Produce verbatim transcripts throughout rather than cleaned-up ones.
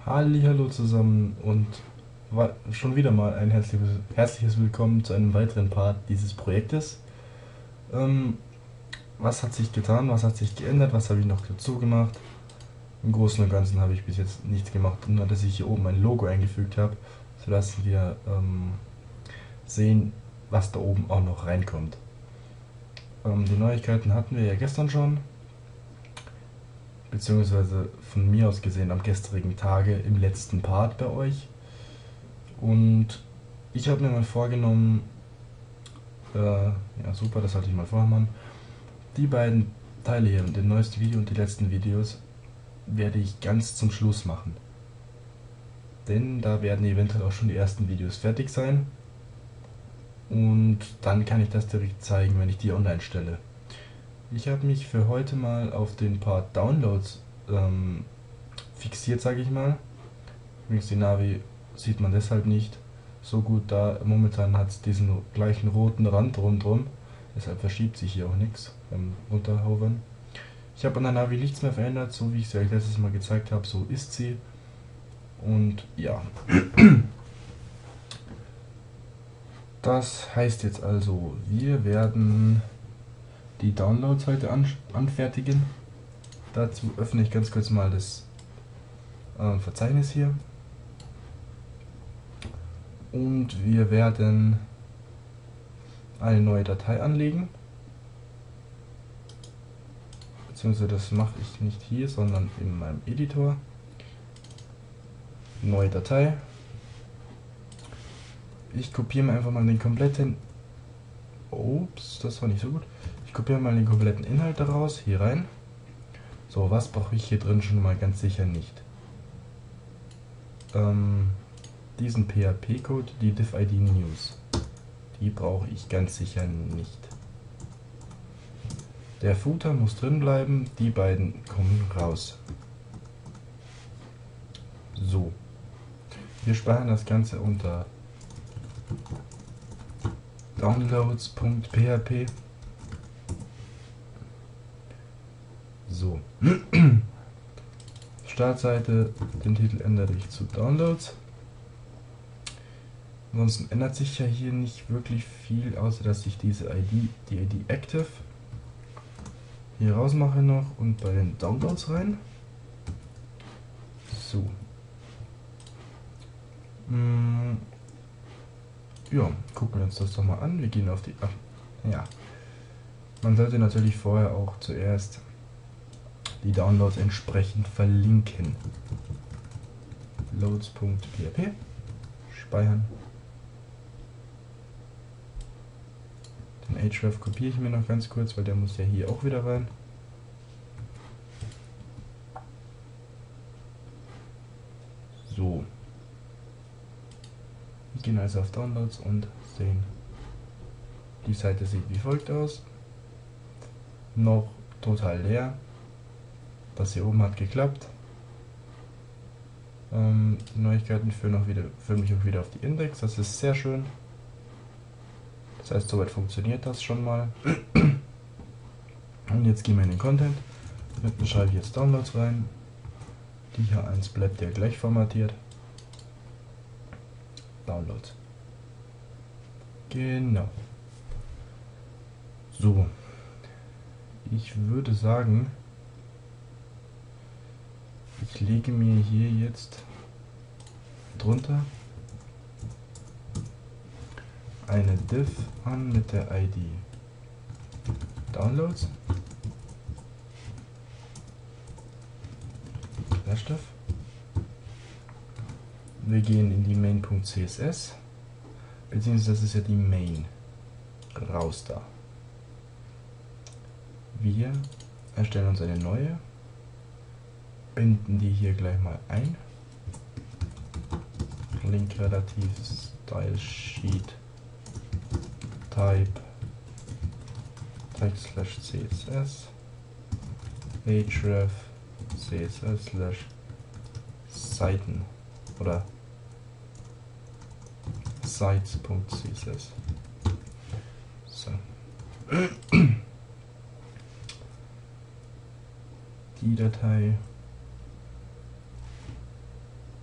Hallihallo zusammen und wa- schon wieder mal ein herzliches, herzliches Willkommen zu einem weiteren Part dieses Projektes. Ähm, was hat sich getan, was hat sich geändert, was habe ich noch dazu gemacht? Im Großen und Ganzen habe ich bis jetzt nichts gemacht, nur dass ich hier oben ein Logo eingefügt habe, sodass wir ähm, sehen, was da oben auch noch reinkommt. Ähm, die Neuigkeiten hatten wir ja gestern schon, beziehungsweise von mir aus gesehen am gestrigen Tage im letzten Part bei euch. Und ich habe mir mal vorgenommen, äh, ja super, das sollte ich mal vorher machen. Die beiden Teile hier, das neueste Video und die letzten Videos, werde ich ganz zum Schluss machen. Denn da werden eventuell auch schon die ersten Videos fertig sein. Und dann kann ich das direkt zeigen, wenn ich die online stelle. Ich habe mich für heute mal auf den Part Downloads ähm, fixiert, sage ich mal. Übrigens, die Navi sieht man deshalb nicht so gut, da momentan hat es diesen gleichen roten Rand rundherum. Deshalb verschiebt sich hier auch nichts beim Runterhovern. Ich habe an der Navi nichts mehr verändert, so wie ich es euch letztes Mal gezeigt habe, so ist sie. Und ja, das heißt jetzt also, wir werden die Downloads heute an anfertigen. Dazu öffne ich ganz kurz mal das äh, Verzeichnis hier. Und wir werden eine neue Datei anlegen. Beziehungsweise das mache ich nicht hier, sondern in meinem Editor. Neue Datei. Ich kopiere mir einfach mal den kompletten... Ups, das war nicht so gut. Ich kopiere mal den kompletten Inhalt daraus, hier rein. So, was brauche ich hier drin schon mal ganz sicher nicht? Ähm, diesen P H P-Code, die div-id news. Die brauche ich ganz sicher nicht. Der Footer muss drin bleiben, die beiden kommen raus. So. Wir speichern das Ganze unter downloads.php. So. Startseite, den Titel ändere ich zu Downloads. Ansonsten ändert sich ja hier nicht wirklich viel, außer dass ich diese I D, die I D Active, hier rausmache noch und bei den Downloads rein. So. Hm. Ja, gucken wir uns das doch mal an. Wir gehen auf die... Ach, ja. Man sollte natürlich vorher auch zuerst die Downloads entsprechend verlinken. Loads.php. Speichern. Den href kopiere ich mir noch ganz kurz, weil der muss ja hier auch wieder rein. So. Wir gehen also auf Downloads und sehen, die Seite sieht wie folgt aus. Noch total leer. Das hier oben hat geklappt. Ähm, Neuigkeiten führen, auch wieder, führen mich auch wieder auf die Index. Das ist sehr schön. Das heißt, soweit funktioniert das schon mal. Und jetzt gehen wir in den Content. Hinten schreibe ich jetzt Downloads rein. Die H eins bleibt ja gleich formatiert. Downloads. Genau. So. Ich würde sagen, ich lege mir hier jetzt drunter eine Div an mit der I D Downloads. Div. Wir gehen in die main.css, beziehungsweise das ist ja die Main. Raus da. Wir erstellen uns eine neue, binden die hier gleich mal ein. Link relativ Style Sheet Type Text slash css href css slash Seiten oder sites.css. So. Die Datei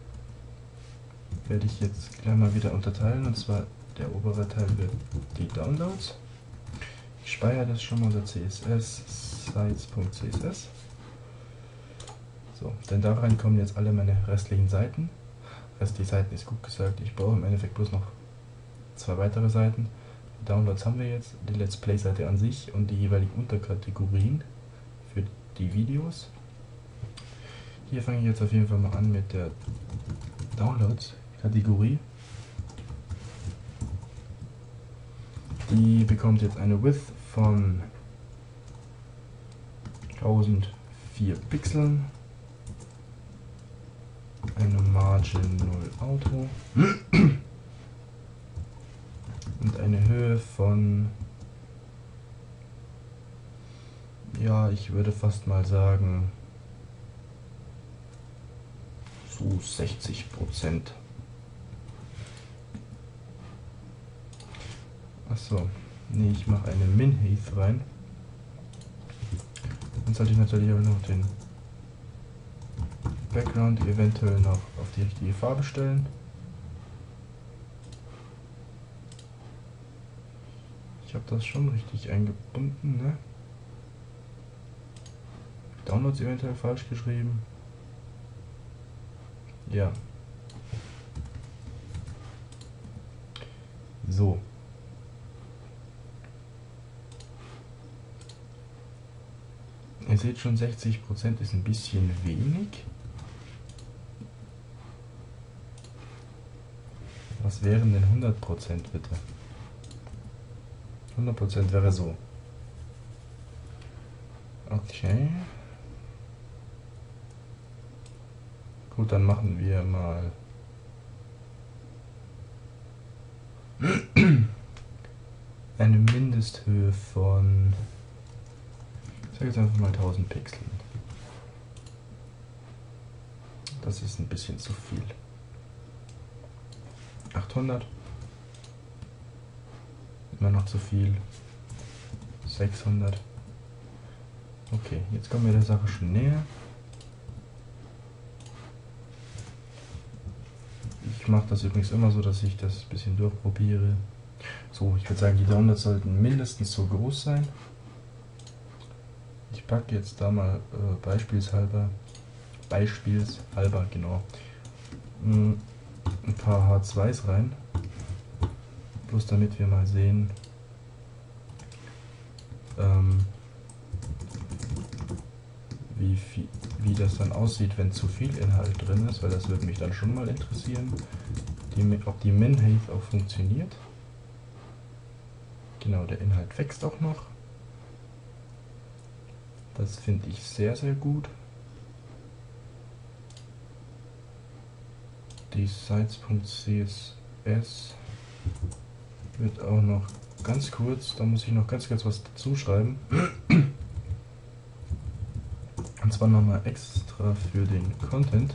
werde ich jetzt gleich mal wieder unterteilen, und zwar der obere Teil wird die Downloads. Ich speichere das schon mal unter C S S, sites.css. So, denn da rein kommen jetzt alle meine restlichen Seiten. Also die Seiten ist gut gesagt, ich brauche im Endeffekt bloß noch zwei weitere Seiten. Die Downloads haben wir jetzt, die Let's Play Seite an sich und die jeweiligen Unterkategorien für die Videos. Hier fange ich jetzt auf jeden Fall mal an mit der Downloads Kategorie. Die bekommt jetzt eine Width von tausendvier Pixeln, eine Margin null Auto und eine Höhe von, ja, ich würde fast mal sagen, so sechzig Prozent. Achso, nee, ich mache eine Min-Height rein. Dann sollte ich natürlich auch noch den Background eventuell noch auf die richtige Farbe stellen. Ich habe das schon richtig eingebunden, ne? Downloads eventuell falsch geschrieben. Ja. So. Ihr seht schon, sechzig Prozent ist ein bisschen wenig. Was wären denn hundert Prozent bitte? hundert Prozent wäre so. Okay. Gut, dann machen wir mal eine Mindesthöhe von, ich sage jetzt einfach mal tausend Pixeln. Das ist ein bisschen zu viel. achthundert. Immer noch zu viel. sechshundert. Okay, jetzt kommen wir der Sache schon näher. Ich mache das übrigens immer so, dass ich das ein bisschen durchprobiere. So, ich würde sagen, die Downloads sollten mindestens so groß sein. Ich packe jetzt da mal äh, beispielshalber, beispielshalber, genau, mh, ein paar H zweis rein. Bloß damit wir mal sehen, ähm, wie, viel, wie das dann aussieht, wenn zu viel Inhalt drin ist, weil das würde mich dann schon mal interessieren, die, ob die Min-Height auch funktioniert. Genau, der Inhalt wächst auch noch. Das finde ich sehr, sehr gut. Die Sites.css wird auch noch ganz kurz, da muss ich noch ganz kurz was dazu schreiben. Und zwar nochmal extra für den Content.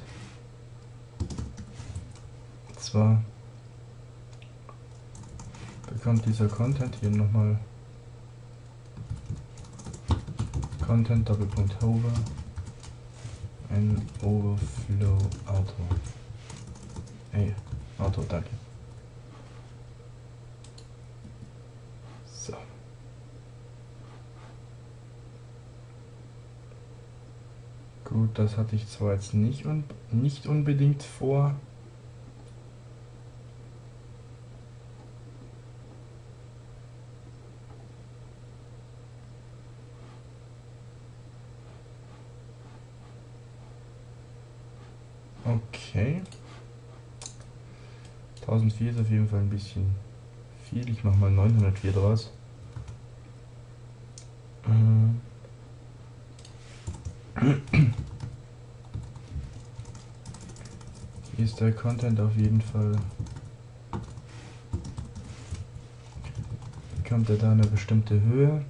Und zwar bekommt dieser Content hier nochmal Content Doppelpunkt Hover ein Overflow Auto. Hey, Auto, danke. So. Gut, das hatte ich zwar jetzt nicht, un nicht unbedingt vor. Okay. tausendvier ist auf jeden Fall ein bisschen viel. Ich mache mal neunhundertvier draus. Hier ist der Content auf jeden Fall. Bekommt er da eine bestimmte Höhe?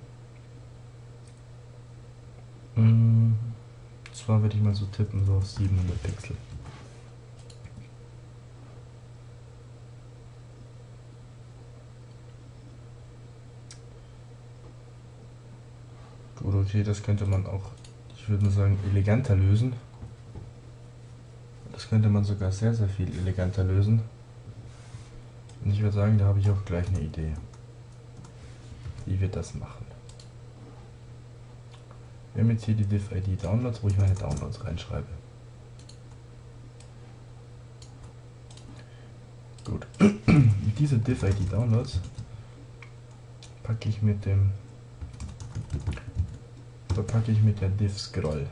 Und zwar würde ich mal so tippen, so auf siebenhundert Pixel. Gut, okay, das könnte man auch, ich würde mal sagen, eleganter lösen. Das könnte man sogar sehr, sehr viel eleganter lösen. Und ich würde sagen, da habe ich auch gleich eine Idee, wie wir das machen. Wir haben jetzt hier die Div-I D Downloads, wo ich meine Downloads reinschreibe. Gut. Diese Div-I D Downloads packe ich mit dem verpacke ich mit der Div Scroll.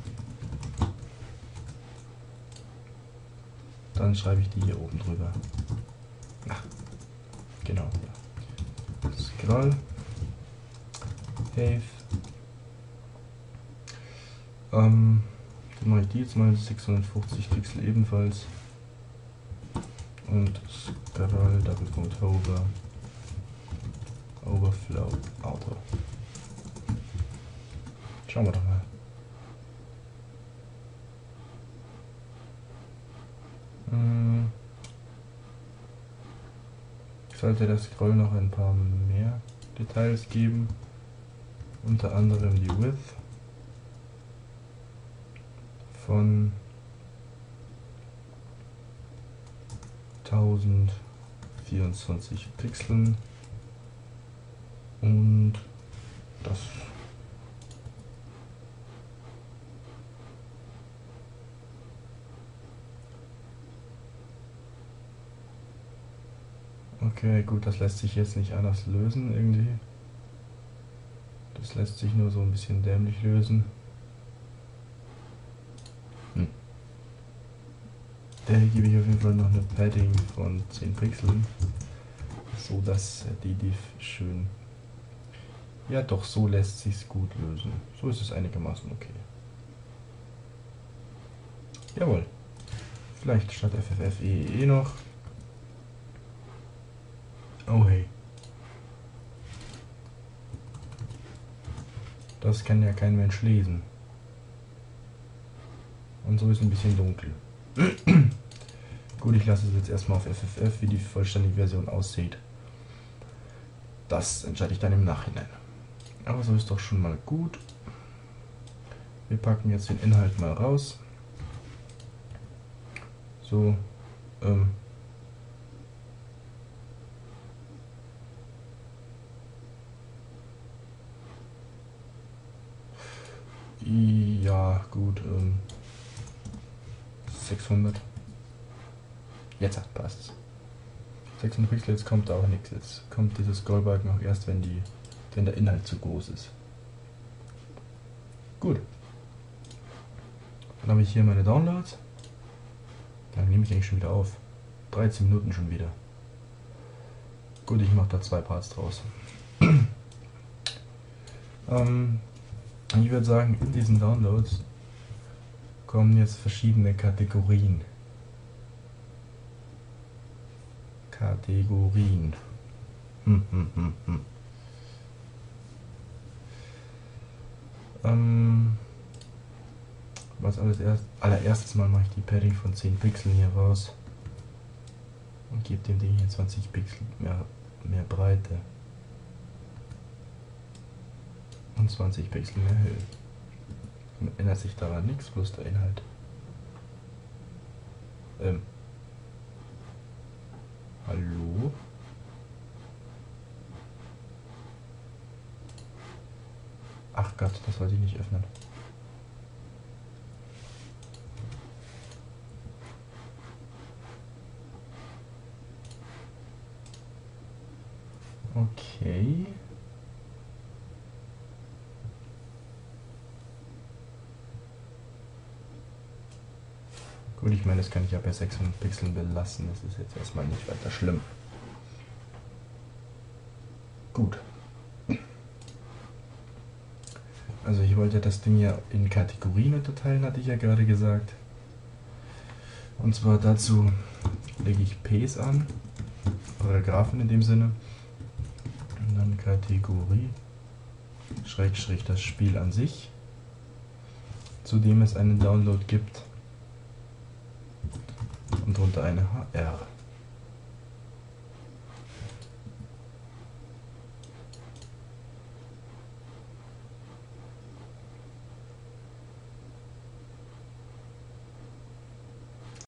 Dann schreibe ich die hier oben drüber. Ach, genau. Ja. Scroll. Save. Ähm, dann mache ich die jetzt mal sechshundertfünfzig Pixel ebenfalls. Und Scroll Doppelpunkt Hover. Overflow Auto. Schauen wir doch mal. Hm. Sollte der Scroll noch ein paar mehr Details geben. Unter anderem die Width von tausendvierundzwanzig Pixeln und das okay, gut, das lässt sich jetzt nicht anders lösen irgendwie. Das lässt sich nur so ein bisschen dämlich lösen. Hm. Der hier gebe ich auf jeden Fall noch eine Padding von zehn Pixeln, so dass die Div schön... Ja doch, so lässt sich's gut lösen. So ist es einigermaßen okay. Jawohl. Vielleicht statt F F F E E E noch. Oh hey. Das kann ja kein Mensch lesen. Und so ist ein bisschen dunkel. Gut, ich lasse es jetzt erstmal auf F F F, wie die vollständige Version aussieht. Das entscheide ich dann im Nachhinein. Aber so ist doch schon mal gut. Wir packen jetzt den Inhalt mal raus. So, ähm. Ja, gut, ähm. sechshundert. Jetzt hat passt. sechshundert Pixel, jetzt kommt auch nichts. Jetzt kommt dieses Scrollbalken auch erst, wenn die wenn der Inhalt zu groß ist. Gut. Dann habe ich hier meine Downloads. Dann nehme ich eigentlich schon wieder auf. dreizehn Minuten schon wieder. Gut, ich mache da zwei Parts draus. ähm, ich würde sagen, in diesen Downloads kommen jetzt verschiedene Kategorien. Kategorien. Hm, hm, hm, hm. Ähm, was alles erst, allererstes Mal mache ich die Padding von zehn Pixeln hier raus und gebe dem Ding hier zwanzig Pixel mehr, mehr Breite und zwanzig Pixel mehr Höhe. Dann ändert sich daran nichts, bloß der Inhalt. Ähm. Hallo? Ach Gott, das wollte ich nicht öffnen. Okay. Gut, ich meine, das kann ich ja bei sechshundert Pixeln belassen. Das ist jetzt erstmal nicht weiter schlimm. Gut. Also ich wollte das Ding ja in Kategorien unterteilen, hatte ich ja gerade gesagt. Und zwar dazu lege ich Ps an, Paragraphen in dem Sinne. Und dann Kategorie, Schrägstrich das Spiel an sich, zu dem es einen Download gibt. Und drunter eine H R.